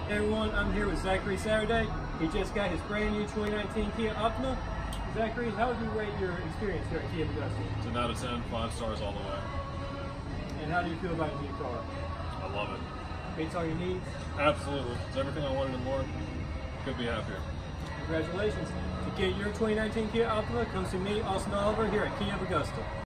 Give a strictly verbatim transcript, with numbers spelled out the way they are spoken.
Hey everyone, I'm here with Zachary Saturday. He just got his brand new twenty nineteen Kia Optima. Zachary, how would you rate your experience here at Kia Augusta? ten out of ten, five stars all the way. And how do you feel about your new car? I love it. Meets all your needs? Absolutely. It's everything I wanted and more. Could be happier. Congratulations. To get your twenty nineteen Kia Optima, come see me, Austin Oliver, here at Kia Augusta.